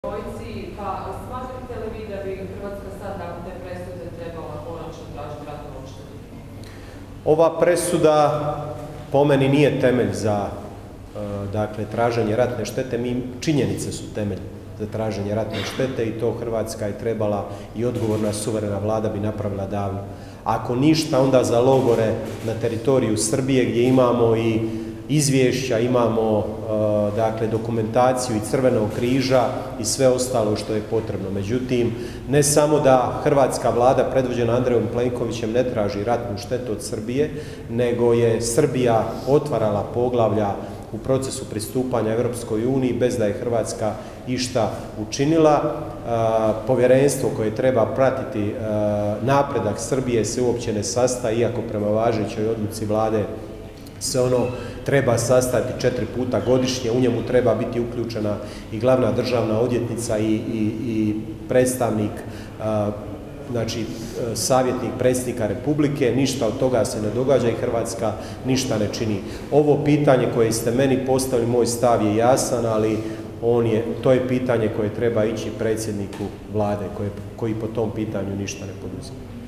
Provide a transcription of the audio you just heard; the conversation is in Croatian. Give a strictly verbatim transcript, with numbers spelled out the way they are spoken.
Pa smatrate li vi da bi Hrvatska sad nakon te presude trebala konačno tražiti ratnu odštetu? Ova presuda po meni nije temelj za dakle, traženje ratne štete. Mi, činjenice su temelj za traženje ratne štete i to Hrvatska je trebala i odgovorna suverena vlada bi napravila davno. Ako ništa, onda za logore na teritoriju Srbije gdje imamo i izvješća, imamo dakle, dokumentaciju i Crvenog križa i sve ostalo što je potrebno. Međutim, ne samo da hrvatska vlada predvođena Andrejom Plenkovićem ne traži ratnu štetu od Srbije, nego je Srbija otvarala poglavlja u procesu pristupanja Europskoj uniji bez da je Hrvatska išta učinila. Povjerenstvo koje treba pratiti napredak Srbije se uopće ne sastaje, iako prema važećoj odluci vlade se ono treba sastati četiri puta godišnje, u njemu treba biti uključena i glavna državna odvjetnica i, i, i predstavnik, znači savjetnik predsjednika Republike. Ništa od toga se ne događa i Hrvatska ništa ne čini. Ovo pitanje koje ste meni postavili, moj stav je jasan, ali on je, to je pitanje koje treba ići predsjedniku vlade, koje, koji po tom pitanju ništa ne poduzima.